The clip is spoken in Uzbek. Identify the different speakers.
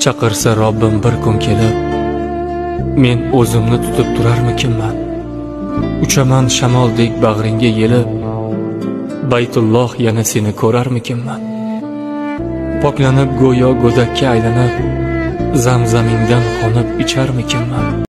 Speaker 1: Chaqirsa Robbim bir kun kelib, men o'zimni tutib turarmikinman? Uchaman shamoldek bag'ringga yelib, Baytulloh yana seni ko'rarmikinman? Poklanib go'yo go'dakka aylanib, zamzamingdan xonib icharmikinman?